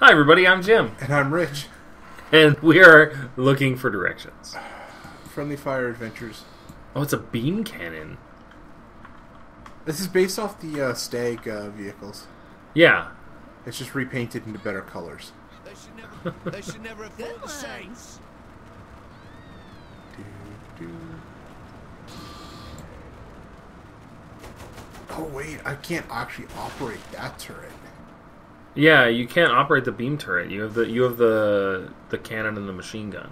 Hi everybody, I'm Jim. And I'm Rich. And we are looking for directions. Friendly Fire Adventures. Oh, it's a beam cannon. This is based off the Stag vehicles. Yeah. It's just repainted into better colors. They should never have fought the Saints. Oh wait, I can't actually operate that turret. Yeah, you can't operate the beam turret. You have the cannon and the machine gun.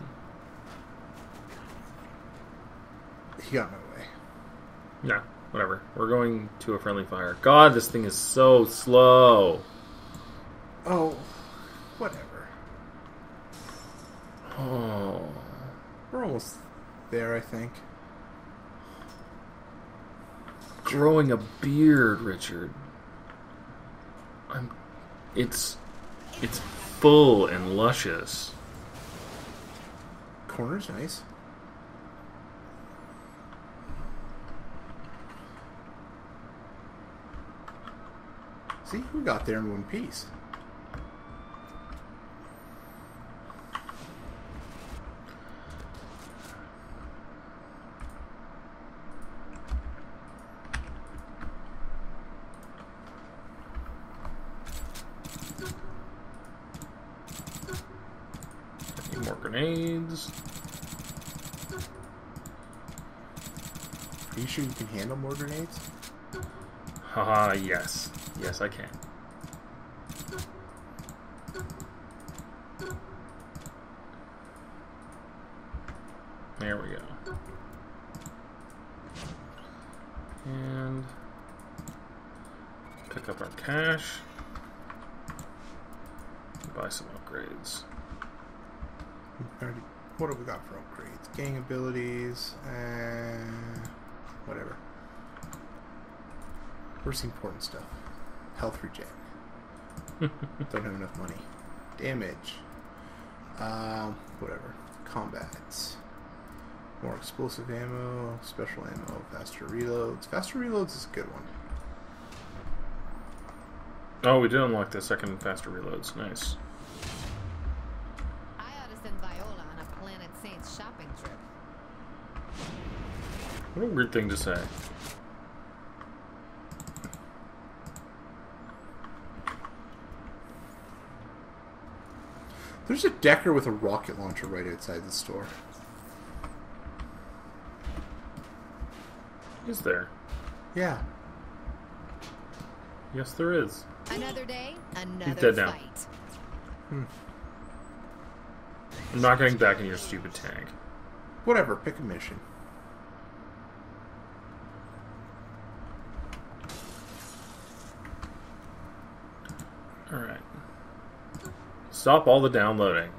He got my way. Yeah, whatever. We're going to a friendly fire. God, this thing is so slow. Oh, whatever. Oh. We're almost there, I think. Growing a beard, Richard. It's full and luscious. Corner's nice. See, we got there in one piece. Need more grenades. Are you sure you can handle more grenades? Haha, yes. Yes, I can. There we go. And pick up our cash. Buy some upgrades. What have we got for upgrades? Gang abilities, whatever. Where's the important stuff? Health regen. Don't have enough money. Damage. Whatever. Combats. More explosive ammo, special ammo, faster reloads. Faster reloads is a good one. Oh, we did unlock the second faster reloads. Nice. I ought to send Viola on a Planet Saints shopping trip. What a weird thing to say. There's a Decker with a rocket launcher right outside the store. Is there? Yeah. Yes, there is. Another day, He's another dead now. fight. I'm not getting back in your stupid tank. Whatever, pick a mission. Alright. Stop all the downloading.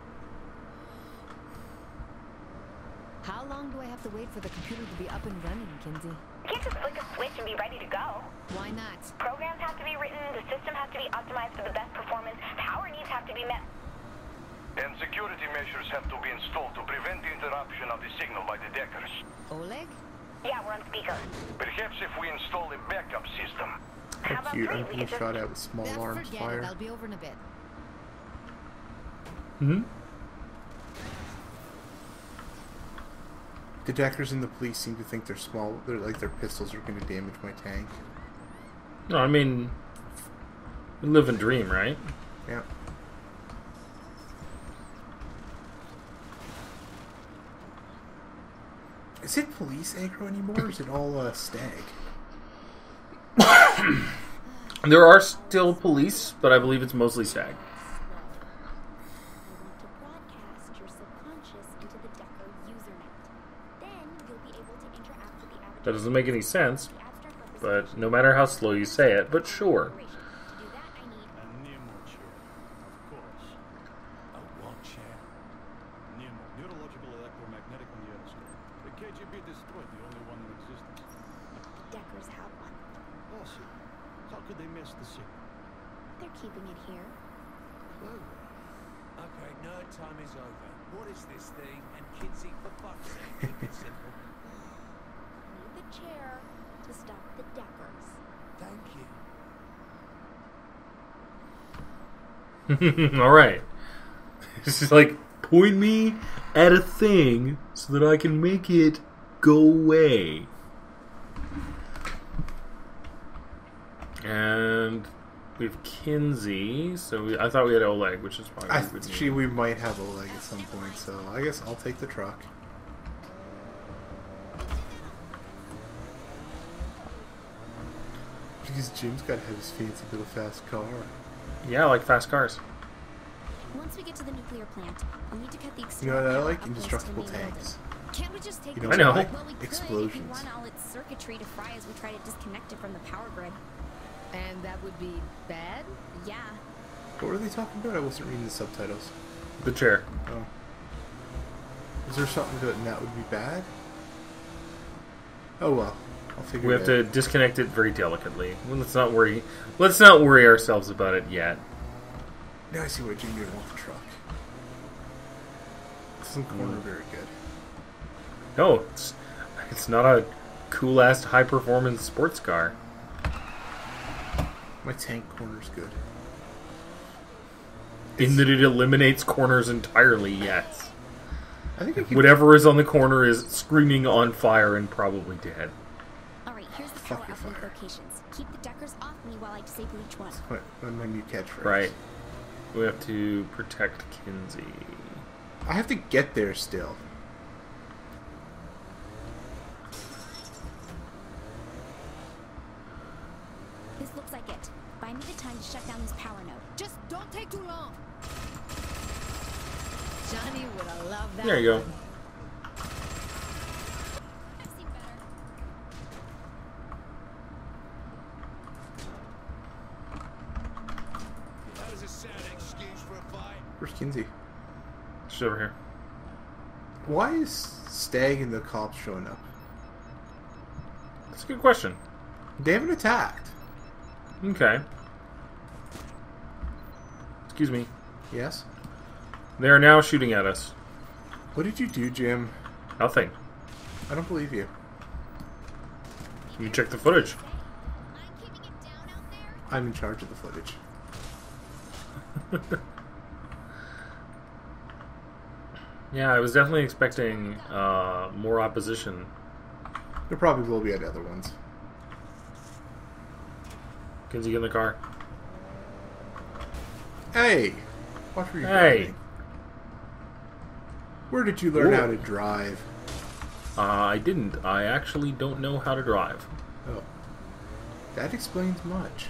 How long do I have to wait for the computer to be up and running, Kinsey? You can't just flick a switch and be ready to go. Why not? Programs have to be written, the system has to be optimized for the best performance, power needs have to be met. And security measures have to be installed to prevent the interruption of the signal by the Deckers. Oleg? Yeah, we're on speaker. Perhaps if we install a backup system. How How about cute. three? I'm We being could just... shot at with small Then arms forget fire. it. I'll be over in a bit. Hmm? The Deckers and the police seem to think they're small. They're like their pistols are going to damage my tank. No, I mean, we live and dream, right? Yeah. Is it police aggro anymore, or is it all Stag? There are still police, but I believe it's mostly STAG. To broadcast your subconscious into the Decker usernet. Then you'll be able to interact with the avatar. That doesn't make any sense, The abstract but representation no matter how slow you say it, but sure. To do that, I need A Nemo chair, of course. A what chair? Nemo, neurological electromagnetic on the other side. The KGB destroyed the only one in existence. the Deckers have one. Also, how could they miss the signal? They're keeping it here. Okay, nerd time is over. What is this thing? And Kinsey, for fuck's sake, keep it simple. Need the chair to stop the Deckers. Thank you. Alright. It's just like, point me at a thing so that I can make it go away. And we have Kinsey, so I thought we had Oleg, which is fine. We might have Oleg at some point, so I guess I'll take the truck. Because Jim's got to have his fancy little fast car. Yeah, I like fast cars. Once we get to the nuclear plant, we'll need to cut the You exterior know what I power like? uplink Indestructible to the main tanks. building. Can't we just take You the know I know. why? Well, we could if we Explosions. run all its circuitry to fry as we try to disconnect it from the power grid. And that would be bad? Yeah. What were they talking about? I wasn't reading the subtitles. The chair. Oh. Is there something that would be bad? Oh well. I'll figure We it have out. to disconnect it very delicately. Well, let's not worry ourselves about it yet. Now I see why Jim didn't want the truck. It doesn't corner very good. No, it's not a cool ass high performance sports car. My tank corner's good. In that it eliminates corners entirely, yes. I think I could... Whatever is on the corner is screaming on fire and probably dead. Alright, here's the power Fuck your uplink fire. locations. Keep the deckers off me while I disable each one. What my new catchphrase. Right. We have to protect Kinsey. I have to get there still. This looks like it. Buy me the time to shut down this power node. Just don't take too long. Johnny would have loved that. There you go. one. I've seen better. That is a sad excuse for a fight. Where's Kinsey? She's over here. Why is Stag and the cops showing up? That's a good question. They haven't attacked. Okay. Excuse me. Yes? They are now shooting at us. What did you do, Jim? Nothing. I don't believe you. You check the footage. I'm keeping it down out there. I'm in charge of the footage. Yeah, I was definitely expecting more opposition. There probably will be at other ones. Kinsey, get in the car. Hey! Watch where you're Hey! driving. Where did you learn Ooh. how to drive? I didn't. I actually don't know how to drive. Oh. That explains much.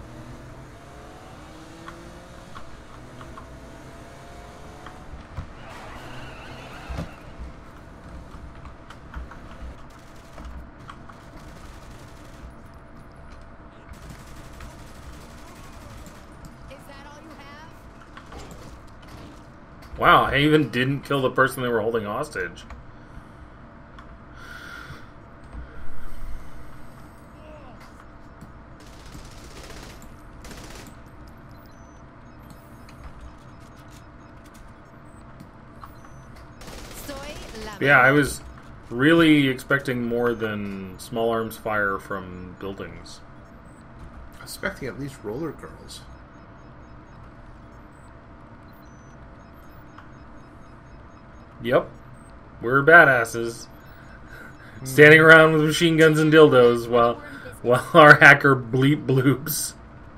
Is that all you have? Wow, I even didn't kill the person they were holding hostage. Soy lava. Yeah, I was really expecting more than small arms fire from buildings. I was expecting at least roller girls. Yep. We're badasses. Standing around with machine guns and dildos while our hacker bleep bloops.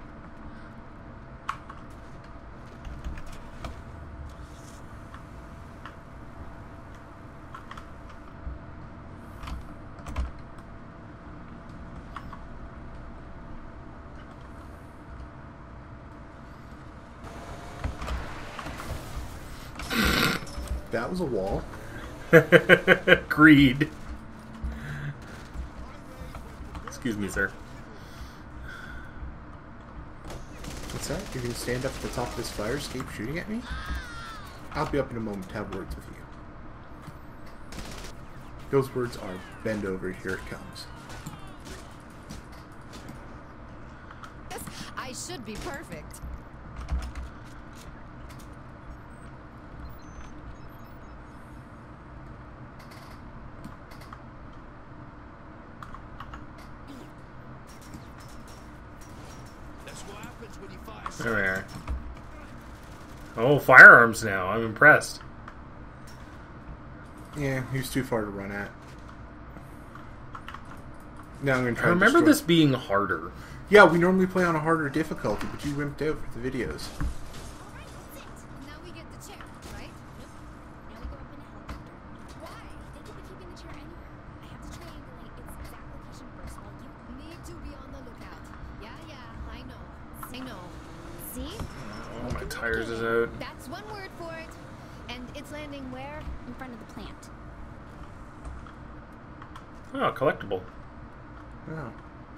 That was a wall. Greed. Excuse me, sir. What's that? You're gonna stand up at the top of this fire escape shooting at me? I'll be up in a moment to have words with you. Those words are bend over, here it comes. I should be perfect. That's what happens when you fight. There we are. Oh, firearms now. I'm impressed. Yeah, he was too far to run at. Now I'm gonna try. I remember to this being harder. Yeah, we normally play on a harder difficulty, but you wimped out for the videos. Now we get the chair, right? Now we go up in a helicopter. Why? They could be keeping the chair anywhere. I have to triangulate its exact location first while you... Need to be on the lookout. Yeah, I know. I know. See? Oh, my tires is out. That's one word for it. And it's landing where? in front of the plant. Oh, collectible. Oh.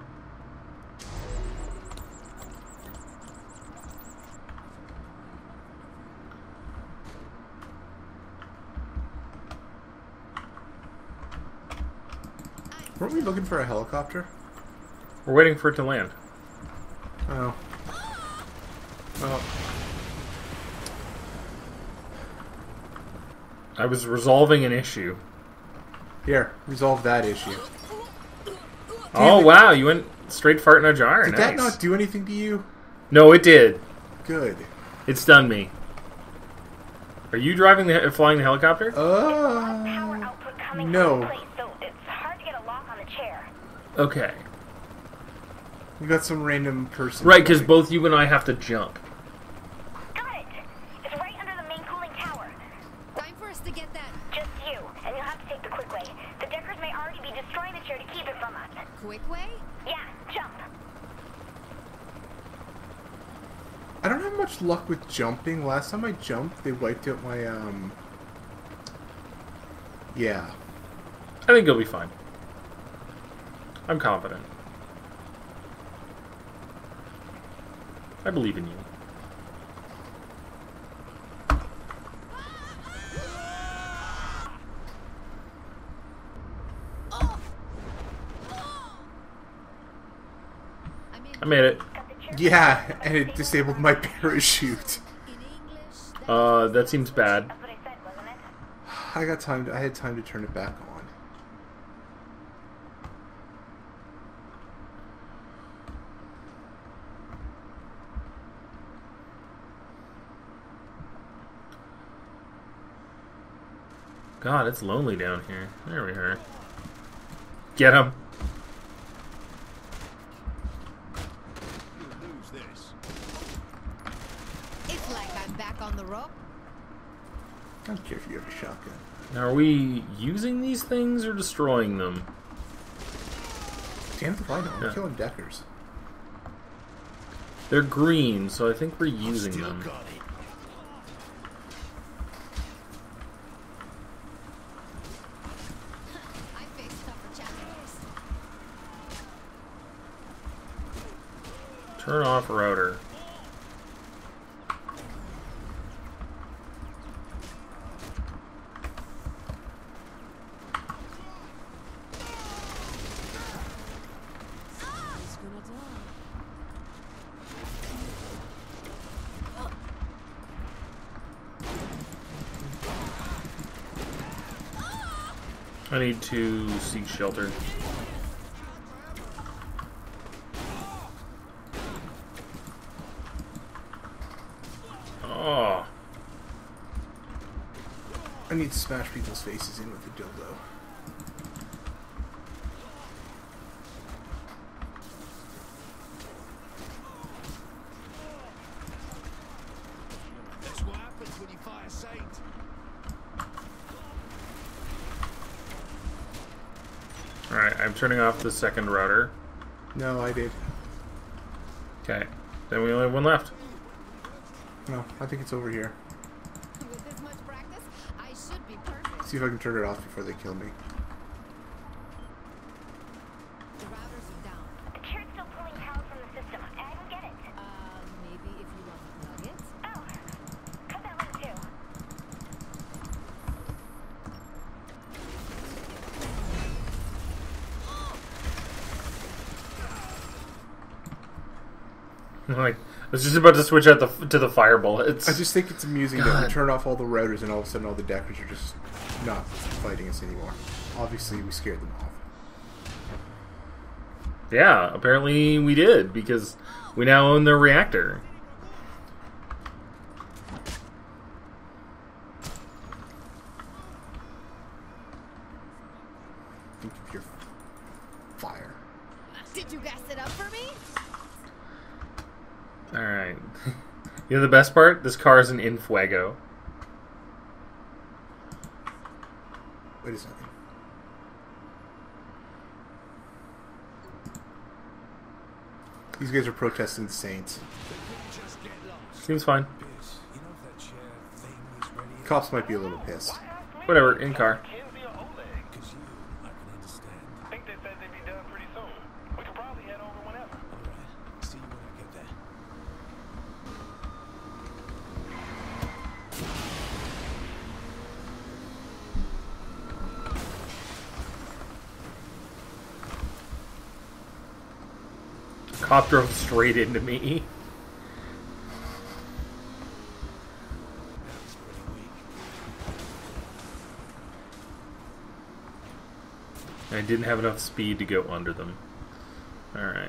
Weren't we looking for a helicopter? We're waiting for it to land. Oh. Oh. I was resolving an issue. Here, resolve that issue. Oh, wow. You went straight fart in a jar. Did Nice. that not do anything to you? No, it did. Good. It stunned me. Are you driving flying the helicopter? Power output coming no. from place, so it's hard to get a lock on the chair. Okay. You got some random person. Right, because both you and I have to jump. Got it! It's right under the main cooling tower. Time for us to get that Just you, and you'll have to take the quick way. The Deckers may already be destroying the chair to keep it from us. quick way. Yeah, jump. I don't have much luck with jumping. Last time I jumped, they wiped out my, Yeah. I think you'll be fine. I'm confident. I believe in you. I made it. Got the chair. Yeah, and it disabled my parachute. In English. That seems bad. That's what I said, wasn't it? I got time. I had time to turn it back on. God, it's lonely down here. There we are. Get him. Who's this? It's like I'm back on the rope. I don't care if you have a shotgun. Now, are we using these things or destroying them? Damn if I know. I'm Yeah. killing Deckers. They're green, so I think we're using Still them. got it. I face tougher challenges. Turn off router. He's gonna die. I need to seek shelter. Oh. I need to smash people's faces in with a dildo. That's what happens when you fire Saint. Alright, I'm turning off the second router. No, I did. Okay. Then we only have one left. No, I think it's over here. With this much practice, I should be perfect. See if I can turn it off before they kill me. The routers are down. The chair's still pulling power from the system. I don't get it. Maybe if you unplug it. Oh, cut that link too. Like, I was just about to switch out to the fire bullets. I just think it's amusing that God. we turn off all the routers and all of a sudden all the Deckers are just not fighting us anymore. Obviously, we scared them off. Yeah, apparently we did, because we now own the reactor. Alright. You know the best part? This car is an Infuego. Wait a second. These guys are protesting the Saints. Just get lost. Seems fine. Biz, you know if that chair thing is ready? Cops might be a little pissed. Whatever, in car. Kinsey or Oleg? Because you, I can understand. I think they said they'd be done pretty soon. We could probably head over whenever. Alright, see you when I get there. Cop drove straight into me. That's pretty weak. I didn't have enough speed to go under them. Alright.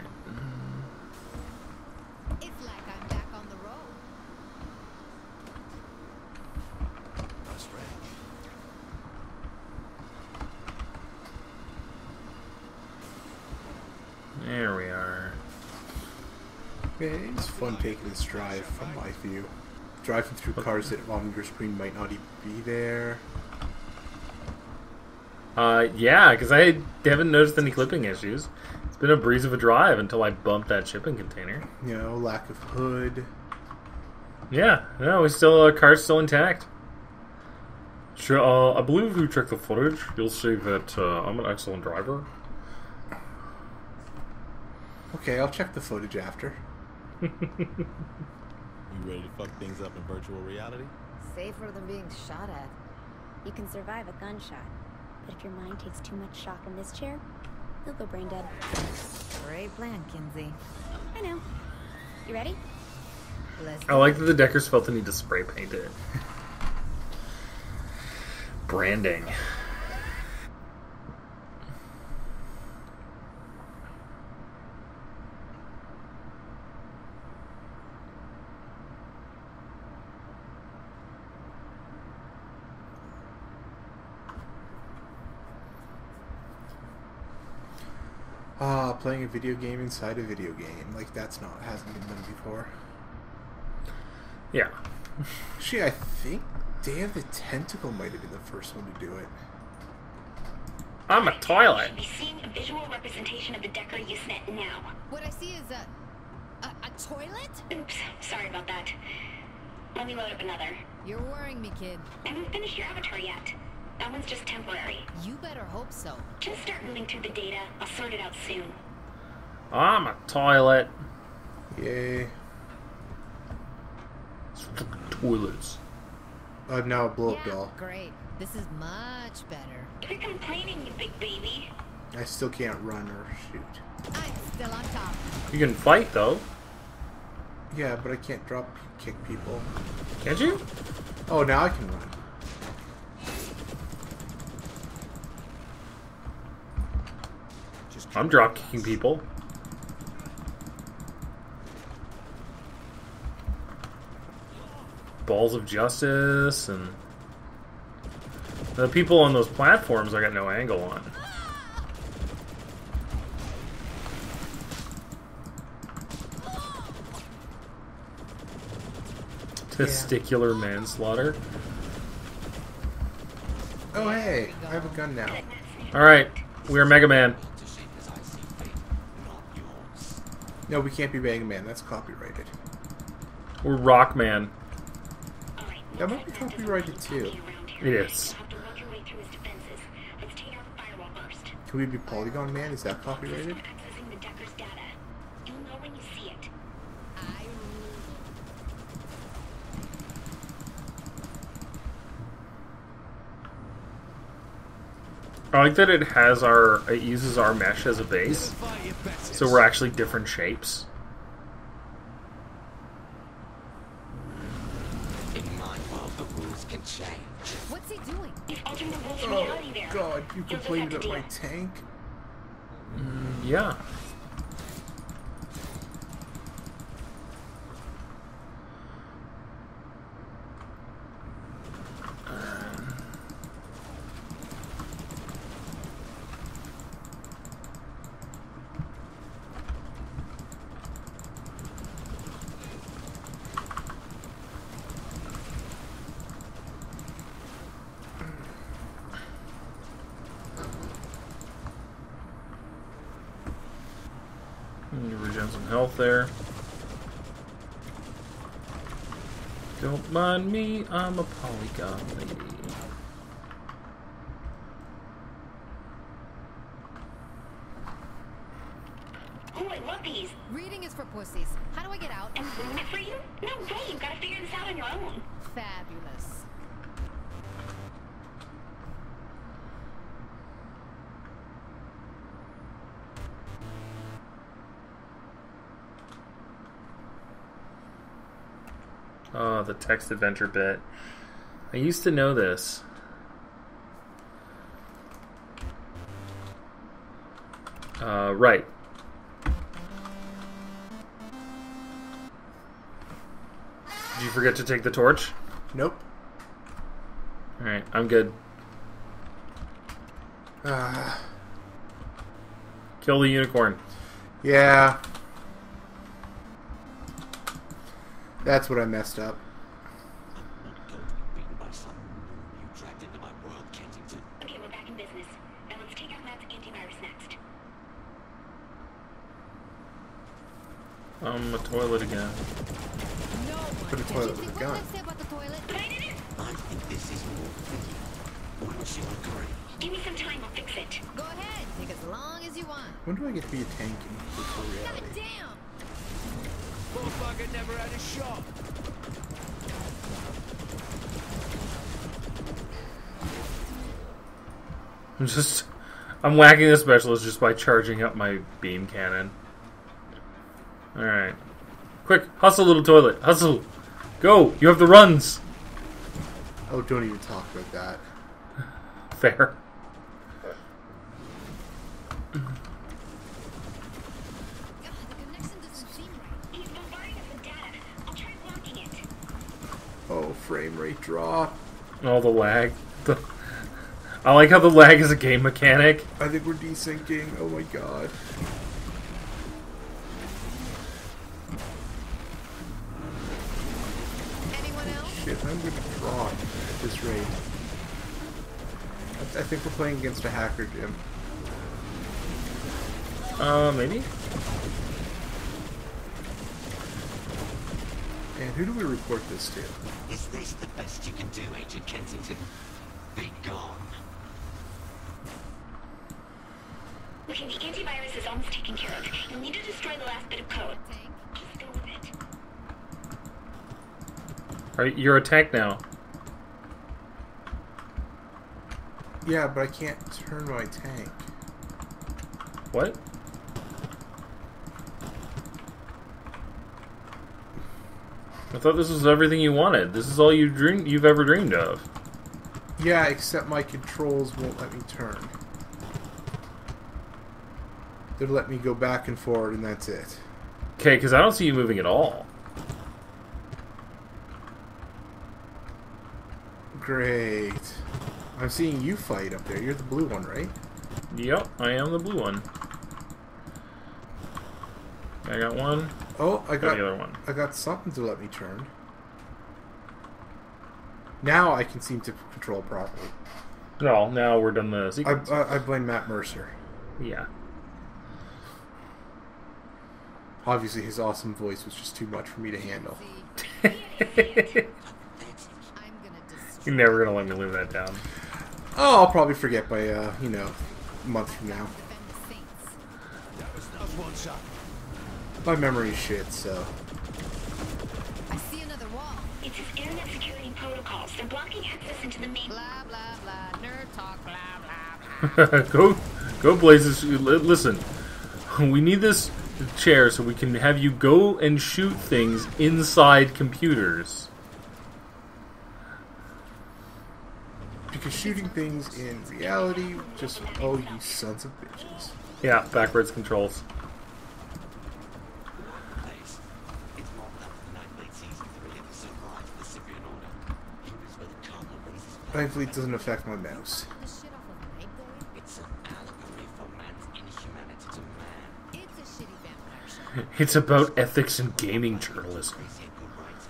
It's like I'm back on the road. That's right. There we are. Man, it's fun taking this drive from my view. Driving through cars that on your screen might not even be there. Yeah, because I haven't noticed any clipping issues. It's been a breeze of a drive until I bumped that shipping container. You know, lack of hood. Yeah, no, we still, car's still intact. Sure, I believe if you check the footage, you'll see that I'm an excellent driver. Okay, I'll check the footage after. You ready to fuck things up in virtual reality? Safer than being shot at. You can survive a gunshot, but if your mind takes too much shock in this chair, you'll go brain dead. Great plan, Kinsey. I know. You ready? Let's I like that the Deckers felt the need to spray paint it. Branding. Playing a video game inside a video game. Like, hasn't been done before. Yeah. Actually, I think Day of the Tentacle might have been the first one to do it. I'm a toilet. You should be seeing a visual representation of the Decker Usenet now. What I see is a toilet? Oops, sorry about that. Let me load up another. You're worrying me, kid. I haven't finished your avatar yet. That one's just temporary. You better hope so. Just start moving through the data. I'll sort it out soon. I'm a toilet. Yay. Toilets. I'm now a blow-up Yeah, doll. great. This is much better. Quit complaining, you big baby. I still can't run or shoot. I'm still on top. You can fight, though. Yeah, but I can't drop kick people. Can't you? Oh, now I can run. I'm drop kicking people. Balls of Justice and the people on those platforms I got no angle on. Testicular manslaughter. Oh, hey, I have a gun now. Alright, we are Mega Man. No, we can't be Mega Man. That's copyrighted. We're Rockman. That might be copyrighted too. It is. Can we be Polygon Man? Is that copyrighted? Accessing the Decker's data. You'll know when you see it. I I like that it uses our mesh as a base, so we're actually different shapes. In my world, the rules can change. What's he doing? He's altering the rules of Oh, reality there. God, you You'll just complained have to about my deal. tank? Yeah. Got some health there. Don't mind me, I'm a polygon lady. Oh, I love these. Reading is for pussies. How do I get out? And ruin it for you? No way, you've got to figure this out on your own. Fabulous. Oh, the text adventure bit. I used to know this. Right. Did you forget to take the torch? Nope. Alright, I'm good. Kill the unicorn. Yeah. That's what I messed up. I'm not going to be beaten by some you dragged into my world, Kensington. Okay, we're back in business. Now let's take out Matt's antivirus next. A toilet again. No one. Put a toilet with a gun. What did I say about the toilet? But I did it! I think this is more fitting. Wouldn't you agree? Give me some time, I'll fix it. Go ahead. Take as long as you want. When do I get to be a tank in virtual God reality? damn! Poor bugger never had a shot. I'm whacking the specialist just by charging up my beam cannon. Alright. Quick, hustle, little toilet. Hustle. Go. You have the runs. Oh, don't even talk about that. Fair. God, the connection doesn't seem right. He's bombarding us with data. I'll try blocking it. Oh, frame rate drop. Oh, the lag. I like how the lag is a game mechanic. I think we're desyncing. Oh my god. Anyone else? Shit, I'm gonna draw at this rate. I think we're playing against a hacker, Jim. Maybe? And who do we report this to? Is this the best you can do, Agent Kensington? Be gone. Okay, the antivirus is almost taken care of. You'll need to destroy the last bit of code. Tank? Just go with it. Alright, you're a tank now. Yeah, but I can't turn my tank. What? I thought this was everything you wanted. This is all you've ever dreamed of. Yeah, except my controls won't let me turn. They'll let me go back and forward, and that's it. Okay, because I don't see you moving at all. Great. I'm seeing you fight up there. You're the blue one, right? Yep, I am the blue one. I got one. Oh, I got the other one. I got something to let me turn. Now I can seem to control properly. No, now we're done the sequence. I blame Matt Mercer. Yeah. Obviously, his awesome voice was just too much for me to handle. I'm gonna destroy. You're never gonna let me live that down. Oh, I'll probably forget by, you know, a month from now. Defend the saints. That was not one shot. My memory's shit, so... I see another wall. It says internet security protocols. They're blocking access into the main... Blah blah blah. Nerd talk. Blah blah blah. Go Blazes. Listen, we need this chair so we can have you go and shoot things inside computers. Because shooting things in reality, just... Oh, you sons of bitches. Yeah, backwards controls. Place. It's more than the night late season 3 episode Rise of the Cyprian Order. Humans were the Commonwealth's. Thankfully, it doesn't affect my mouse. The shit off of Night Guard? It's an allegory for man's inhumanity to man. It's a shitty vampire show. It's about ethics and gaming journalism. Crazy and good rights.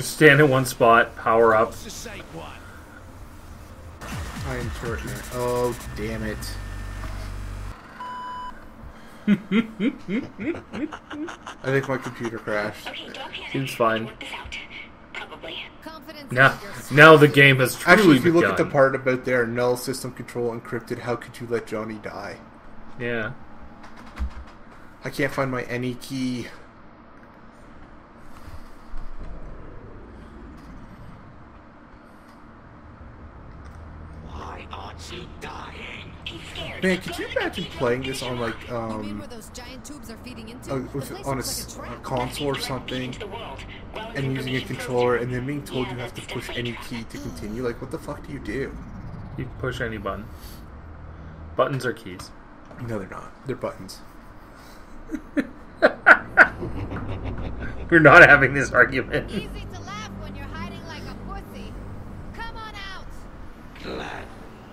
Just stand in one spot, power up. What's the sake one? Iron turret man. Oh, damn it. I think my computer crashed. Okay, don't panic. Seems fine. Work this out. Probably. Confidence Now the game has truly Actually, if you look begun. at the part about there, null system control encrypted, how could you let Johnny die? Yeah. I can't find my any key. Why aren't you dying? He's scared. Man, could you imagine playing this on like You mean where those giant tubes are feeding into? The place on looks like a a trap. console or something, and using a controller, and then being told you have to push any key to continue? Like, what the fuck do you do? You can push any button. Buttons are keys. No, they're not. They're buttons. We're not having this argument. Easy to laugh when you're hiding like a pussy. Come on out. Glad.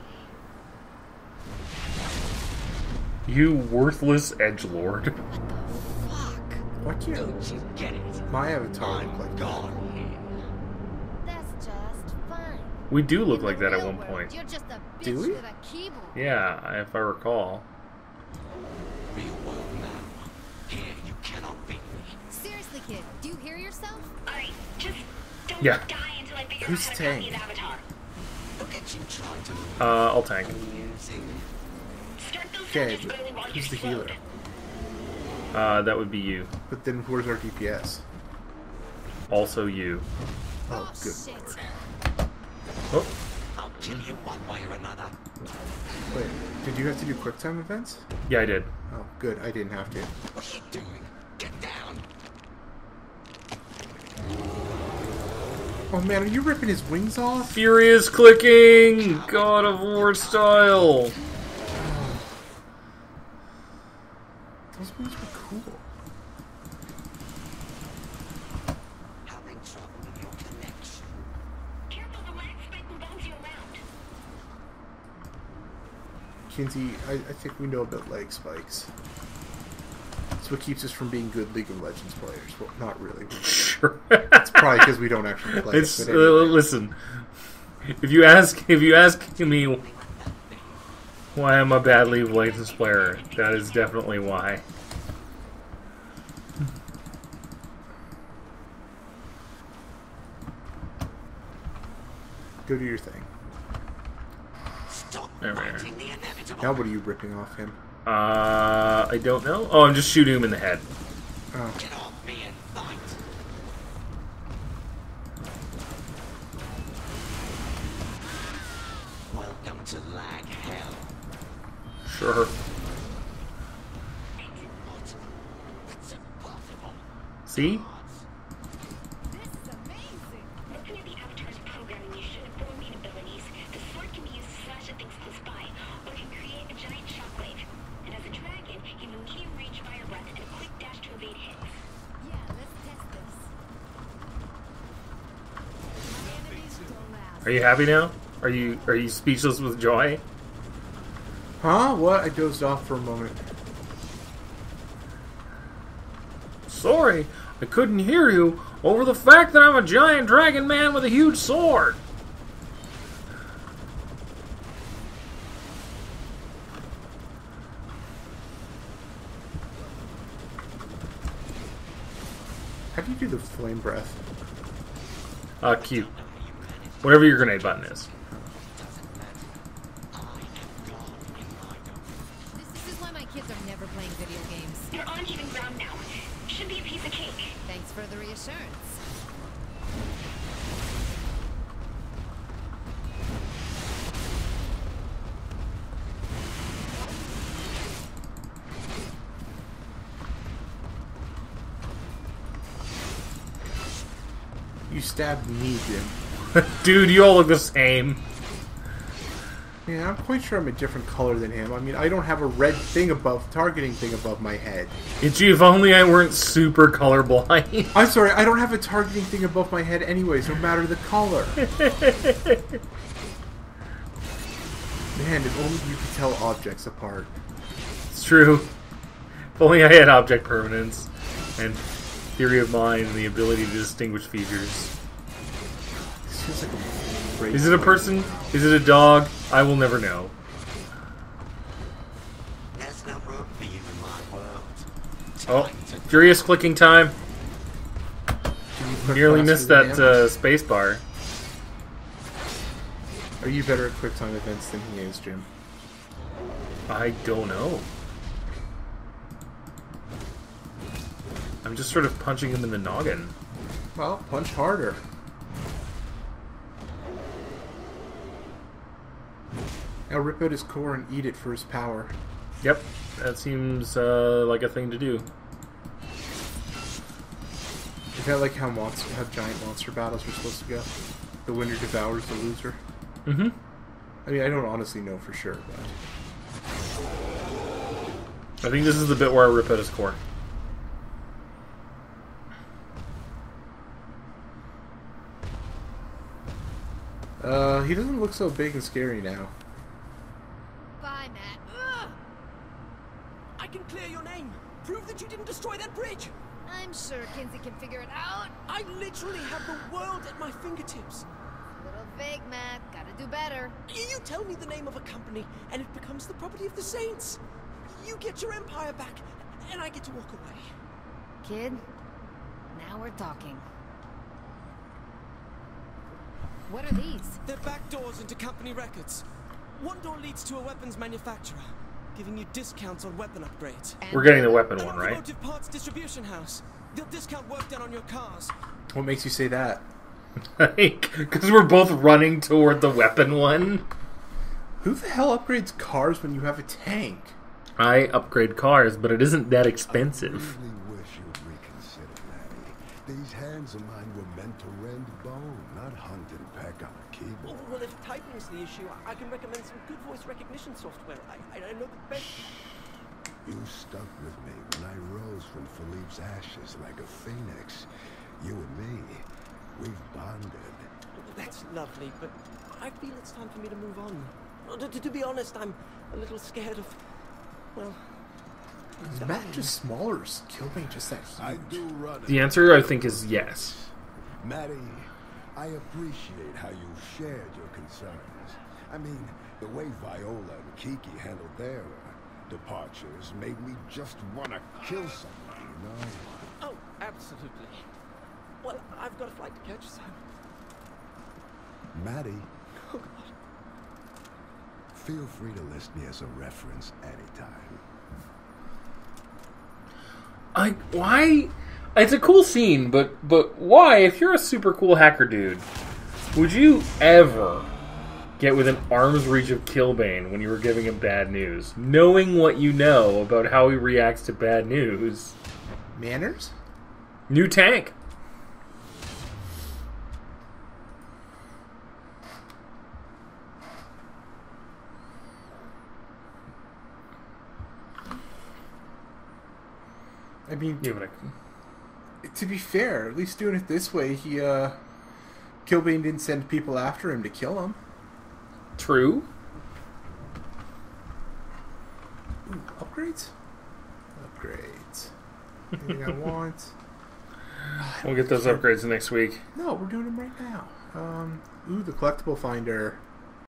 You worthless edgelord. Fuck. Why can't Don't you get it? my avatar look I'm like that? gone here. That's just fine. We do look like that at Real one world, point. You're just a bitch Do we? with a keyboard. Yeah, if I recall. Real world now. Here you cannot beat me. Seriously, kid, do you hear yourself? Alright, just don't Yeah. die until I figure Who's out how to copy Tank? his avatar. Look at you trying to I'll tank. music. Start those Okay, soldiers but early while who's you're the healer? slowed. That would be you. But then where's our DPS? Also you. Oh, good shit. lord. Oh, I'll kill you one way or another. Wait, did you have to do quick time events? yeah, I did. Oh, good. I didn't have to. What are you doing? Get down. Oh man, are you ripping his wings off? Furious clicking! God of War style! Those wings were cool. Having trouble with your connection. Careful, the lag spike will bounce you around. Kinsey, I think we know about leg spikes. It's what keeps us from being good League of Legends players. Well, not really. Sure. It's probably because we don't actually play. It's But anyway. listen. If you ask me why I'm a bad League of Legends player, that is definitely why. Go do your thing. Stop There we are. fighting the inevitable. Now what are you ripping off him? I don't know. Oh, I'm just shooting him in the head. Oh, Get off me and fight. Welcome to lag hell. Sure. What? It's impossible. See? This is amazing. Looking at the avatar's programming, you should have 4 main abilities. The sword can be used to slash at things close by, or can create a giant shockwave. And as a dragon, you have a medium range fire breath and a quick dash to evade hits. Yeah, let's test this. My enemies don't last. Are you happy now? Are you speechless with joy? huh? What? I dozed off for a moment. Sorry, I couldn't hear you over the fact that I'm a giant dragon man with a huge sword. How do you do the flame breath? Q. Whatever your grenade button is. This is why my kids are never playing video games. You're on even ground now. Should be a piece of cake. Thanks for the reassurance. You stabbed me, Jim. Dude, you all look the same. Yeah, I'm quite sure I'm a different color than him. I mean, I don't have a red thing targeting thing above my head. Itchy, if only I weren't super colorblind. I'm sorry, I don't have a targeting thing above my head anyways, no matter the color. Man, if only you could tell objects apart. It's true. If only I had object permanence and theory of mind and the ability to distinguish features. feels like a great Is it a person? Is it a dog? I will never know. There's no room for you in my world. Oh, furious clicking time. Nearly missed that space bar. Are you better at quick time events than he is, Jim? I don't know. I'm just sort of punching him in the noggin. Well, punch harder. Now rip out his core and eat it for his power. Yep, that seems like a thing to do. Is that like how giant monster battles are supposed to go? The winner devours the loser? Mm-hmm. I mean, I don't honestly know for sure, but... I think this is the bit where I rip out his core. He doesn't look so big and scary now. Bye, Matt. Ugh! I can clear your name. Prove that you didn't destroy that bridge. I'm sure Kinsey can figure it out. I literally have the world at my fingertips. A little vague, Matt. Gotta do better. You tell me the name of a company, and it becomes the property of the Saints. You get your empire back, and I get to walk away. Kid, now we're talking. What are these? They're back doors into company records. One door leads to a weapons manufacturer, giving you discounts on weapon upgrades. We're getting the weapon An one, right? automotive parts distribution house. They'll discount work done on your cars. What makes you say that? Because we're both running toward the weapon one. Who the hell upgrades cars when you have a tank? I upgrade cars, but it isn't that expensive. I really wish you'd reconsider, Maddie. These hands of mine were meant to rend bone, not hunt and peck on a keyboard. Well, if typing's the issue, I can recommend some good voice recognition software. I know the best. You stuck with me when I rose from Philippe's ashes like a phoenix. You and me, we've bonded. That's lovely, but I feel it's time for me to move on. To be honest, I'm a little scared of, well... Is Matt just smaller? Is Kilbane just that huge? I do run The answer, I think, is yes. Maddie, I appreciate how you shared your concerns. I mean, the way Viola and Kiki handled their departures made me just want to kill someone, you know? Oh, absolutely. Well, I've got a flight to catch, so... Maddie, Oh, God. feel free to list me as a reference anytime. Why? It's a cool scene, but why? If you're a super cool hacker dude, would you ever get within arm's reach of Kilbane when you were giving him bad news, knowing what you know about how he reacts to bad news? Manners? New tank. I mean, Yeah, but to be fair, at least doing it this way, Kilbane didn't send people after him to kill him. True. Ooh, upgrades? Upgrades. Anything I want? We'll get those upgrades next week. No, we're doing them right now. Ooh, the collectible finder.